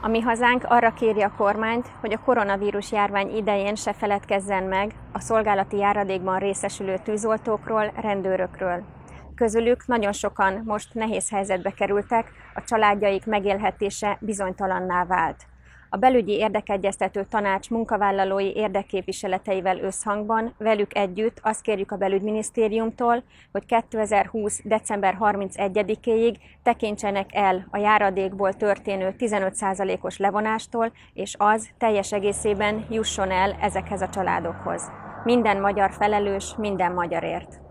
A mi hazánk arra kéri a kormányt, hogy a koronavírus járvány idején se feledkezzen meg a szolgálati járadékban részesülő tűzoltókról, rendőrökről. Közülük nagyon sokan most nehéz helyzetbe kerültek, a családjaik megélhetése bizonytalanná vált. A belügyi érdekegyeztető tanács munkavállalói érdekképviseleteivel összhangban velük együtt azt kérjük a belügyminisztériumtól, hogy 2020. december 31-éig tekintsenek el a járadékból történő 15%-os levonástól, és az teljes egészében jusson el ezekhez a családokhoz. Minden magyar felelős, minden magyarért.